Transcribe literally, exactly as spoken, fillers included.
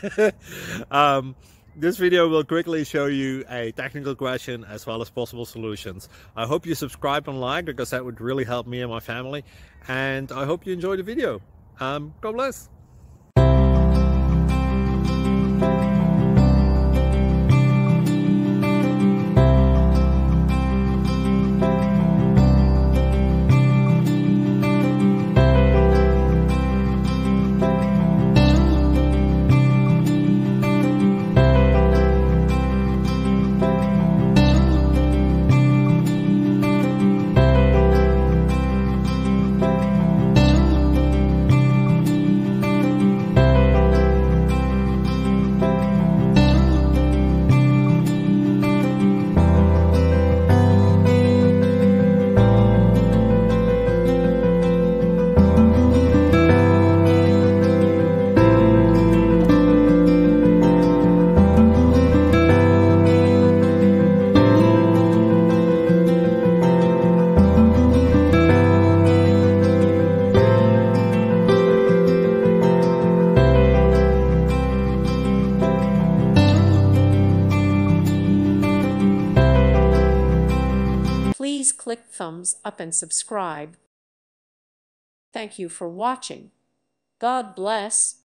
um, this video will quickly show you a technical question as well as possible solutions. I hope you subscribe and like, because that would really help me and my family. And I hope you enjoy the video. Um, God bless. Please click thumbs up and subscribe. Thank you for watching. God bless.